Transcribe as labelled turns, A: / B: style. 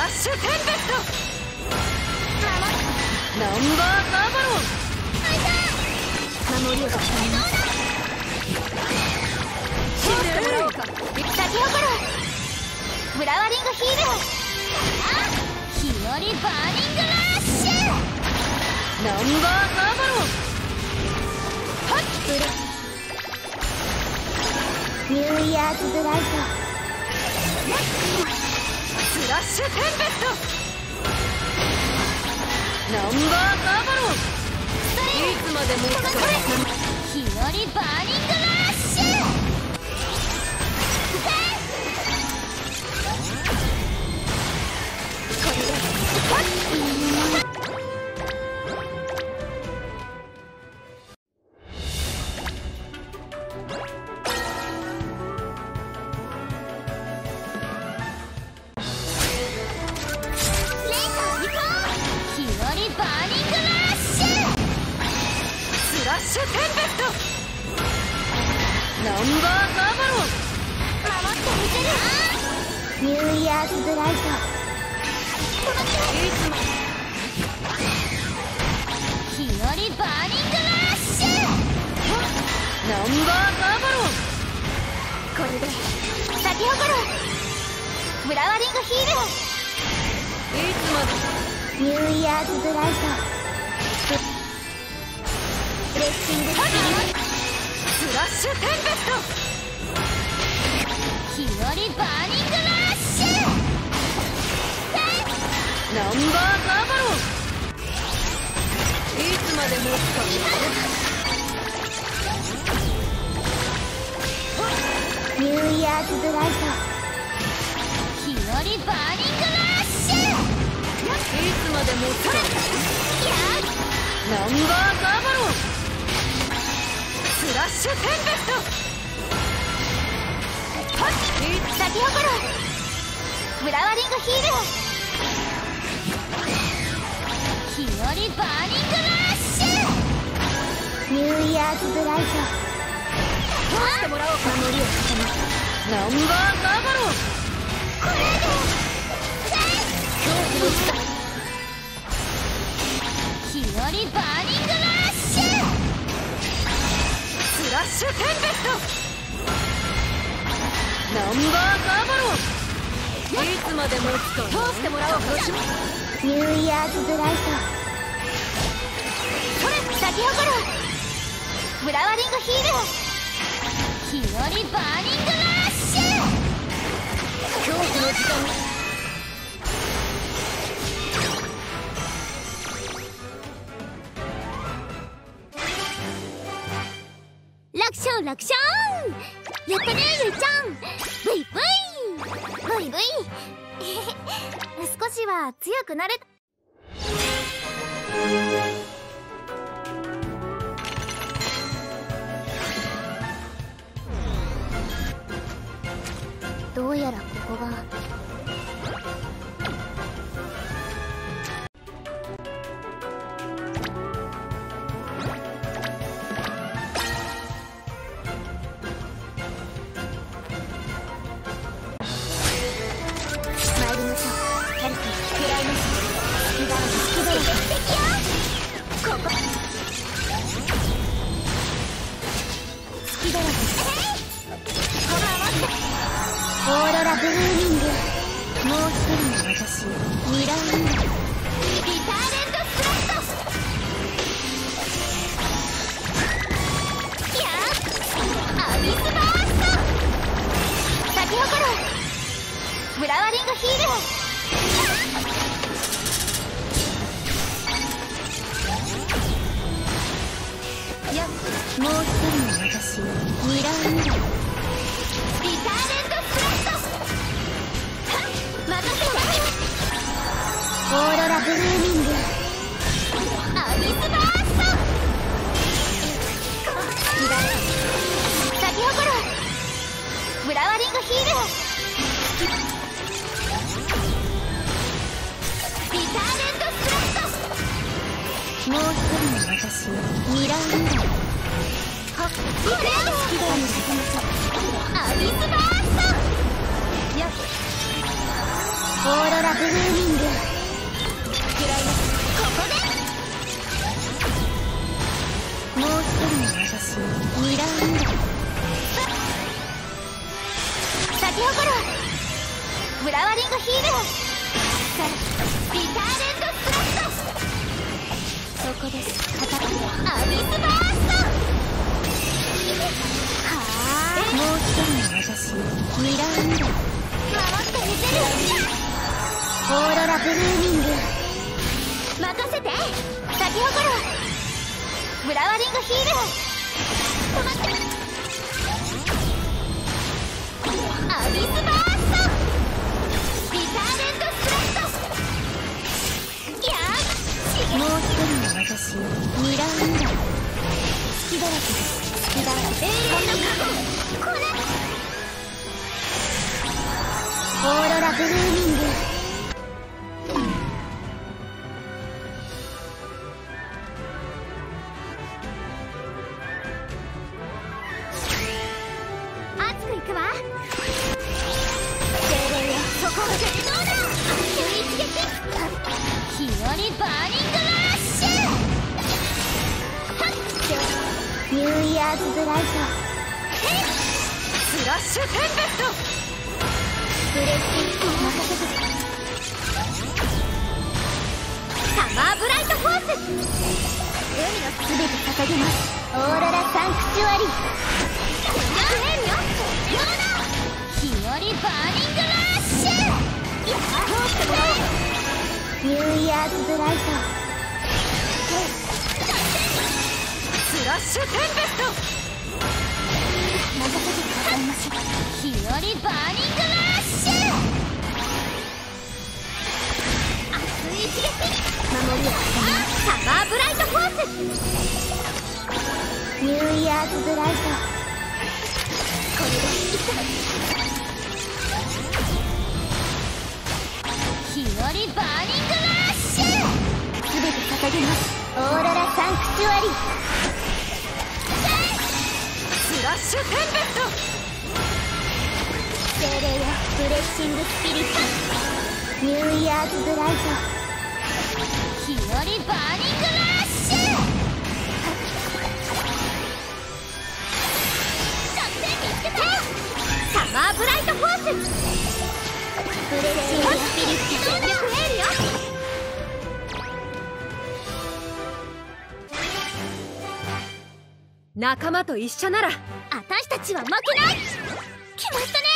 A: ラッシュテンペスト。ナンバーガーバロン。守りを固めます。死んでもらおうか。先ほどフラワリングヒール。日和バーニングラッシュ。ナンバーガーバロン。はっニューイヤーズブライト。スラッシュテンペスト。ナンバーガーバロン。いつまでもつか。日和バーニングラッシュ。これでスラッシュテンペスト。ナンバーガーバロン。守ってみせる。ニューイヤーズブライト。日和バーニングラッシュ。ナンバーガーバロン。これで咲き誇るフラワリングヒール。いつまで。ニューイヤーズブライト。ブレッシングスラッシュテンペスト。日和バーニングラッシュ。ナンバーガーバロン。いつまで持つか。ニューイヤーズブライト。日和バーニングラッシュ。いつまで持つか。ナンバーガーバロン。スラッシュテンペスト。咲き誇るフラワリングヒール。日和バーニングラッシュ。ニューイヤーズブライト。通してもらおうか。守りを固め。ナンバーガーバロン。これで恐怖の力。日和バーニングラッシュ。スラッシュテンペスト。ナンバーガーバロン。いつまで持つか。通してもらおうか。ニューイヤーズブライト。それ咲き誇るフラワリングヒール。日和バーニングラッシュ。恐怖の時間。楽勝楽勝。やったねゆいちゃん。ブイブイブイブイ少しは強くなれ。どうやらここがオーロラブルーミング。もう一人の私ミラーインリターレントスラット。やアビスバースト。咲き誇るフラワリングヒール。やもう一人の私ミラーインリターレントオーロラブルーミング。アビスバースト。咲き誇るフラワリングヒール。リターレントスラット。もう一人の私ミラーインド。はっこれを好きだにアビスバースト。やっオーロラブルーミング。食らいます。ここでもう一人の私に2ラウンド。咲き誇ろうフラワリングヒール。さあビターレンドスプラット。そこです。叩くアビスバースト。はあ、もう一人の私に2ラウンド。回ってみせる。オーロラブルーミング。任せて。咲き誇ろうフラワリングヒール。止まって。アビスバースト。ビターレンドスプラット。やー、もう一人の私2ラウンド。隙だらけです。隙だらけ。永遠の過去。これオーロラブルーミング。熱くいくわ。精霊よ、そこまで。どうだ。熱い一撃。日和バーニングラッシュ。ニューイヤーズブライト。スラッシュテンペスト。ブレッシング任せて。サマーブライトフォース。海のすべて捧げます。オーロラサンクチュアリー。日和バーニングラッシュ。やっ通ってもらおう。ニューイヤーズブライト。スラッシュテンペスト。任せてくださいませ。日和バーニングラッシュ。熱い一撃。守りを固め。サマーブライトフォース。ニューイヤーズブライト。これでいく。日和バーニングラッシュ。すべて捧げます。オーロラサンクチュアリー。スラッシュテンペスト。精霊よ、ブレッシングスピリット。ニューイヤーズブライト。日和バーニングラッシュ。作戦見つけた。サマーブライトフォース。ブレッシングスピリット。全力エールよ。
B: 仲間と一緒なら
A: 私たちは負けない。来ましたね。